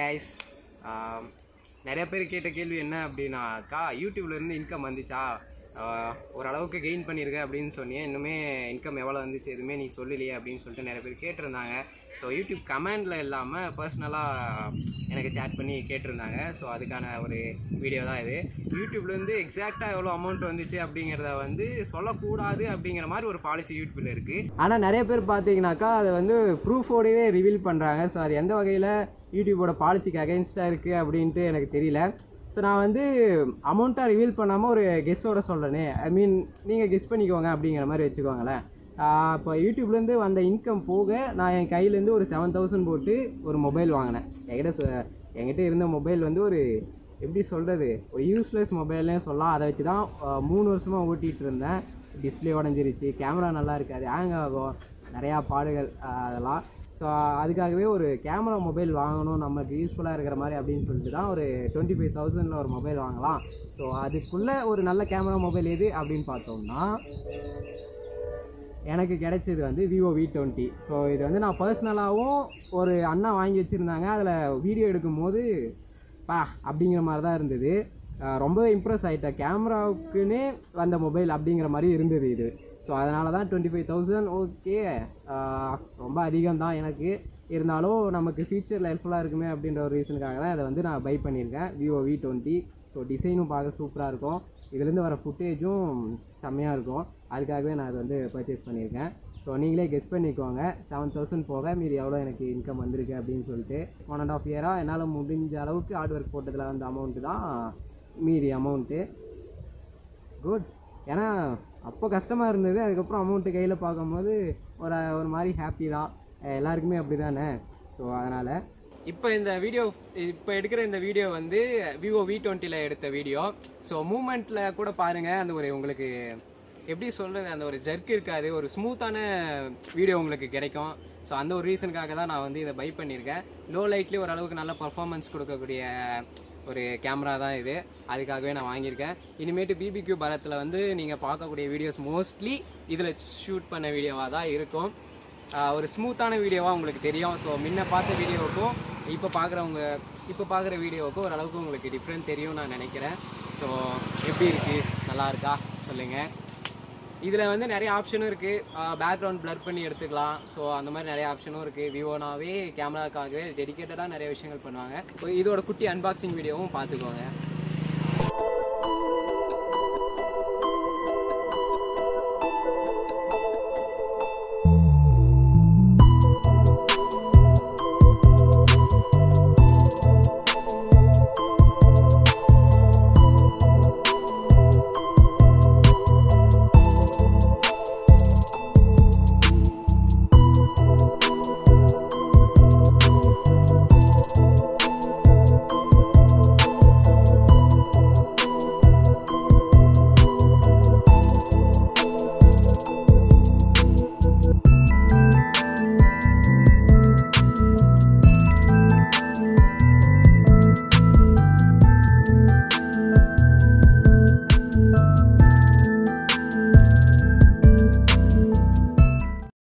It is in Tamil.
கைஸ், நிறைய பேர் கேட்ட கேள்வி என்ன அப்படின்னாக்கா, யூடியூப்லேருந்து இன்கம் வந்துச்சா, ஓரளவுக்கு கெயின் பண்ணியிருக்கேன் அப்படின்னு சொன்னேன். இன்னுமே இன்கம் எவ்வளோ வந்துச்சு எதுவுமே நீ சொல்லலையே அப்படின்னு சொல்லிட்டு நிறைய பேர் கேட்டிருந்தாங்க. ஸோ யூடியூப் கமெண்டில் இல்லாமல் பர்சனலாக எனக்கு சேட் பண்ணி கேட்டிருந்தாங்க. ஸோ அதுக்கான ஒரு வீடியோ தான் இது. யூடியூப்லேருந்து எக்ஸாக்டாக எவ்வளோ அமௌண்ட் வந்துச்சு அப்படிங்கிறத வந்து சொல்லக்கூடாது அப்படிங்கிற மாதிரி ஒரு பாலிசி யூடியூப்பில் இருக்குது. ஆனால் நிறைய பேர் பார்த்தீங்கன்னாக்கா அதை வந்து ப்ரூஃபோடவே ரிவீல் பண்ணுறாங்க. ஸோ அது எந்த வகையில் யூடியூபோட பாலிசிக்கு அகைன்ஸ்டாக இருக்குது அப்படின்ட்டு எனக்கு தெரியல. ஸோ நான் வந்து அமௌண்ட்டாக ரிவீல் பண்ணாமல் ஒரு கெஸ்ஸோட சொல்கிறேனே, ஐ மீன் நீங்கள் கெஸ் பண்ணிக்கோங்க அப்படிங்கிற மாதிரி வச்சுக்கோங்களேன். இப்போ யூடியூப்லேருந்து வந்த இன்கம் போக நான் என் கையிலேருந்து ஒரு 7,000 போட்டு ஒரு மொபைல் வாங்கினேன். என்கிட்ட இருந்த மொபைல் வந்து ஒரு எப்படி சொல்கிறது, ஒரு யூஸ்லெஸ் மொபைல்னே சொல்லலாம். அதை வச்சு தான் 3 வருஷமாக ஓட்டிகிட்டு இருந்தேன். டிஸ்பிளே உடஞ்சிருச்சு, கேமரா நல்லா இருக்காது, ஹேங் ஆகும், நிறையா பாடுகள் அதெல்லாம். ஸோ அதுக்காகவே ஒரு கேமரா மொபைல் வாங்கணும் நமக்கு யூஸ்ஃபுல்லாக இருக்கிற மாதிரி அப்படின்னு சொல்லிட்டு தான் ஒரு 25,000 ஒரு மொபைல் வாங்கலாம். ஸோ அதுக்குள்ளே ஒரு நல்ல கேமரா மொபைல் எது அப்படின்னு பார்த்தோம்னா எனக்கு கிடைச்சது வந்து விவோ V20. ஸோ இது வந்து நான் பர்சனலாகவும் ஒரு அண்ணா வாங்கி வச்சுருந்தாங்க. அதில் வீடியோ எடுக்கும்போது அப்படிங்கிற மாதிரி தான் இருந்தது. ரொம்பவே இம்ப்ரெஸ் ஆகிட்டேன். கேமராவுக்குன்னே வந்த மொபைல் அப்படிங்கிற மாதிரி இருந்தது இது. ஸோ அதனால தான் 25,000 ஓகே, ரொம்ப அதிகம் தான் எனக்கு. இருந்தாலும் நமக்கு ஃபியூச்சரில் ஹெல்ப்ஃபுல்லாக இருக்குமே அப்படின்ற ஒரு ரீசனுக்காக தான் அதை வந்து நான் பை பண்ணியிருக்கேன், விவோ V20. ஸோ டிசைனும் பார்க்க சூப்பராக இருக்கும், இதுலேருந்து வர ஃபுட்டேஜும் செம்மையாக இருக்கும். அதுக்காகவே நான் அதை வந்து பர்ச்சேஸ் பண்ணியிருக்கேன். ஸோ நீங்களே கெஸ் பண்ணிக்கோங்க 7,000 போக மீதி எவ்வளோ எனக்கு இன்கம் வந்திருக்கு அப்படின்னு சொல்லிட்டு. 1.5 இயராக என்னால் முடிஞ்ச அளவுக்கு ஹார்ட் ஒர்க் போட்டதில் வந்த அமௌண்ட்டு தான் மீதி அமௌண்ட்டு. குட். ஏன்னா அப்போ கஷ்டமாக இருந்தது, அதுக்கப்புறம் அமௌண்ட்டு கையில் பார்க்கும்போது ஒரு மாதிரி ஹாப்பி தான். எல்லாருக்குமே அப்படி தானே. ஸோ அதனால் இப்போ எடுக்கிற இந்த வீடியோ வந்து விவோ V20ல் எடுத்த வீடியோ. ஸோ மூமெண்ட்டில் கூட பாருங்கள், அந்த ஒரு உங்களுக்கு எப்படி சொல்கிறது, அந்த ஒரு ஜர்க் இருக்காது, ஒரு ஸ்மூத்தான வீடியோ உங்களுக்கு கிடைக்கும். ஸோ அந்த ஒரு ரீசனுக்காக தான் நான் வந்து இதை பை பண்ணியிருக்கேன். லோ லைட்லேயே ஓரளவுக்கு நல்ல பர்ஃபார்மன்ஸ் கொடுக்கக்கூடிய ஒரு கேமரா தான் இது. அதுக்காகவே நான் வாங்கியிருக்கேன். இனிமேட்டு BBQ பாரத்தில் வந்து நீங்கள் பார்க்கக்கூடிய வீடியோஸ் மோஸ்ட்லி இதில் ஷூட் பண்ண வீடியோவாக தான் இருக்கும். ஒரு ஸ்மூத்தான வீடியோவாக உங்களுக்கு தெரியும். ஸோ முன்ன பார்த்த வீடியோவுக்கும் இப்போ பார்க்குற வீடியோவுக்கும் ஓரளவுக்கு உங்களுக்கு டிஃப்ரெண்ட் தெரியும் நான் நினைக்கிறேன். ஸோ எப்படி இருக்குது, நல்லா இருக்கா சொல்லுங்கள். இதில் வந்து நிறைய ஆப்ஷனும் இருக்குது. பேக்ரவுண்ட் பிளர் பண்ணி எடுத்துக்கலாம். ஸோ அந்த மாதிரி நிறைய ஆப்ஷனும் இருக்குது. விவோனாவே கேமராக்காகவே டெடிக்கேட்டடாக நிறைய விஷயங்கள் பண்ணுவாங்க. இதோட குட்டி அன்பாக்சிங் வீடியோவும் பார்த்துக்கோங்க.